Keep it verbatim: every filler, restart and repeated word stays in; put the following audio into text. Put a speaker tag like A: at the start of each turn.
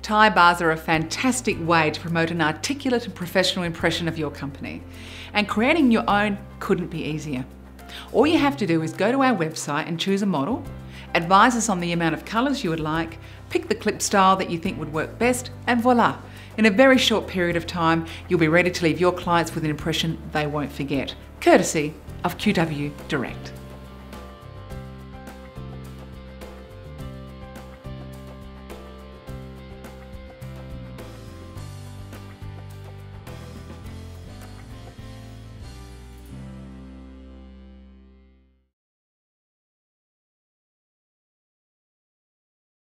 A: Tie bars are a fantastic way to promote an articulate and professional impression of your company. And creating your own couldn't be easier. All you have to do is go to our website and choose a model, advise us on the amount of colours you would like, pick the clip style that you think would work best, and voila! In a very short period of time, you'll be ready to leave your clients with an impression they won't forget, courtesy of Q W Direct.